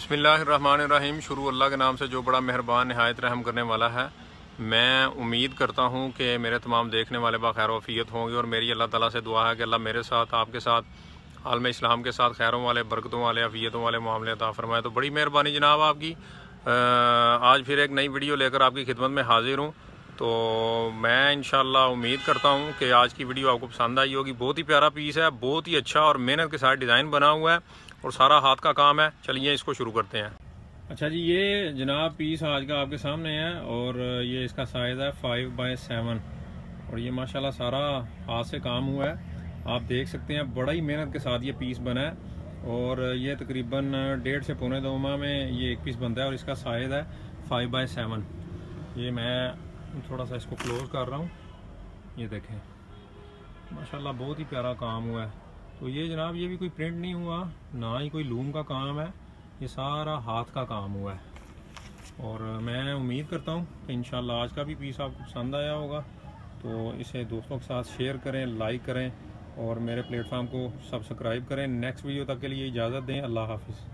बिस्मिल्लाहिर्रहमानिर्रहीम। शुरू अल्लाह के नाम से जो बड़ा मेहरबान नहायत रहम करने वाला है। मैं उम्मीद करता हूँ कि मेरे तमाम देखने वाले बाखैर वफ़ियत होंगे और मेरी अल्लाह ताला से दुआ है कि अल्लाह मेरे साथ, आपके साथ, आलम इस्लाम के साथ खैरों वाले, बरकतों वाले, अफ़ियतों वाले मामले अता फरमाए। तो बड़ी मेहरबानी जनाब आपकी। आज फिर एक नई वीडियो लेकर आपकी खिदमत में हाजिर हूँ। तो मैं इंशाल्लाह उम्मीद करता हूँ कि आज की वीडियो आपको पसंद आई होगी। बहुत ही प्यारा पीस है, बहुत ही अच्छा और मेहनत के साथ डिज़ाइन बना हुआ है और सारा हाथ का काम है। चलिए इसको शुरू करते हैं। अच्छा जी, ये जनाब पीस आज का आपके सामने है और ये इसका साइज़ है 5x7 और ये माशाल्लाह सारा हाथ से काम हुआ है। आप देख सकते हैं बड़ा ही मेहनत के साथ ये पीस बना है और ये तकरीबन 1.5 से पौने 2 माह में ये एक पीस बनता है और इसका साइज़ है 5x7। ये मैं थोड़ा सा इसको क्लोज कर रहा हूँ, ये देखें माशाल्लाह बहुत ही प्यारा काम हुआ है। तो ये जनाब ये भी कोई प्रिंट नहीं हुआ, ना ही कोई लूम का काम है, ये सारा हाथ का काम हुआ है। और मैं उम्मीद करता हूँ कि इंशाल्लाह आज का भी पीस आपको पसंद आया होगा। तो इसे दोस्तों के साथ शेयर करें, लाइक करें और मेरे प्लेटफॉर्म को सब्सक्राइब करें। नेक्स्ट वीडियो तक के लिए इजाज़त दें। अल्लाह हाफिज़।